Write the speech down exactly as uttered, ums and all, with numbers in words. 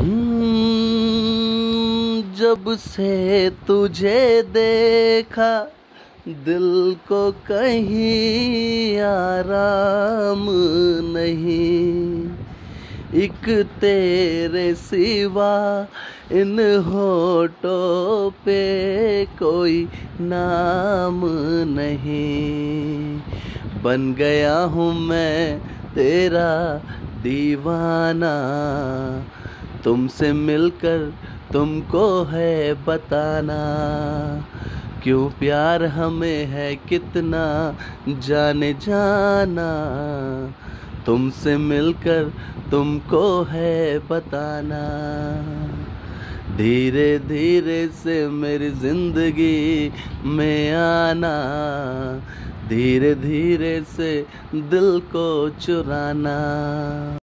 हम्म, जब से तुझे देखा दिल को कहीं आराम नहीं। एक तेरे सिवा इन होठों पे कोई नाम नहीं। बन गया हूँ मैं तेरा दीवाना, तुमसे मिलकर तुमको है बताना। क्यों प्यार हमें है कितना जाने जाना, तुमसे मिलकर तुमको है बताना। धीरे धीरे से मेरी जिंदगी में आना, धीरे धीरे से दिल को चुराना।